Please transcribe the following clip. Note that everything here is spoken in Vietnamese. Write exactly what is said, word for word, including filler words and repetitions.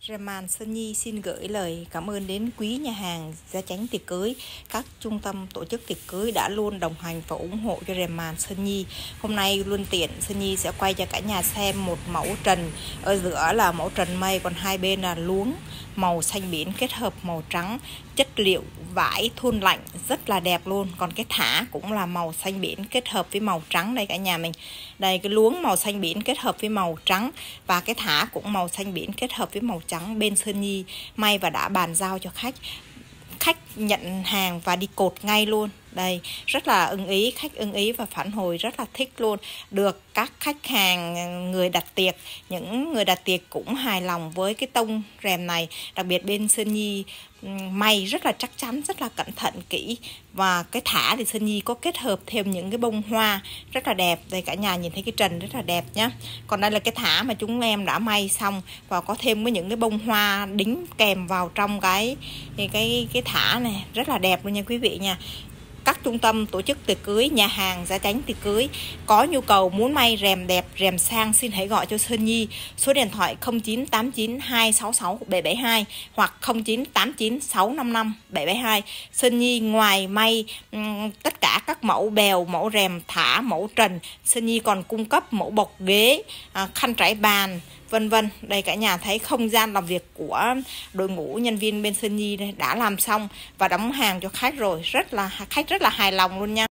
Raman Sơn Nhi xin gửi lời cảm ơn đến quý nhà hàng Gia Chánh Tiệc Cưới, các trung tâm tổ chức tiệc cưới đã luôn đồng hành và ủng hộ cho Raman Sơn Nhi. Hôm nay luôn tiện Sơn Nhi sẽ quay cho cả nhà xem một mẫu trần, ở giữa là mẫu trần mây, còn hai bên là luống màu xanh biển kết hợp màu trắng, chất liệu vải thun lạnh rất là đẹp luôn. Còn cái thả cũng là màu xanh biển kết hợp với màu trắng đây cả nhà mình. Đây, cái luống màu xanh biển kết hợp với màu trắng, và cái thả cũng màu xanh biển kết hợp với màu trắng. Bên Sơn Nhi may và đã bàn giao cho khách khách nhận hàng và đi cột ngay luôn. Đây, rất là ưng ý, khách ưng ý và phản hồi rất là thích luôn. Được các khách hàng, người đặt tiệc, những người đặt tiệc cũng hài lòng với cái tông rèm này. Đặc biệt bên Sơn Nhi may rất là chắc chắn, rất là cẩn thận kỹ. Và cái thả thì Sơn Nhi có kết hợp thêm những cái bông hoa rất là đẹp. Đây cả nhà nhìn thấy cái trần rất là đẹp nhá. Còn đây là cái thả mà chúng em đã may xong, và có thêm với những cái bông hoa đính kèm vào trong cái cái cái, cái thả này, rất là đẹp luôn nha quý vị nha. Các trung tâm tổ chức tiệc cưới, nhà hàng Gia Chánh Tiệc Cưới có nhu cầu muốn may rèm đẹp, rèm sang, xin hãy gọi cho Sơn Nhi số điện thoại không chín tám chín hai sáu sáu bảy bảy hai hoặc không chín tám chín sáu năm năm bảy bảy hai. Sơn Nhi ngoài may um, tất cả các mẫu bèo, mẫu rèm thả, mẫu trần, Sơn Nhi còn cung cấp mẫu bọc ghế, uh, khăn trải bàn, vân vân. Đây cả nhà thấy không gian làm việc của đội ngũ nhân viên bên Sơn Nhi đây đã làm xong và đóng hàng cho khách rồi, rất là khách rất là hài lòng luôn nha.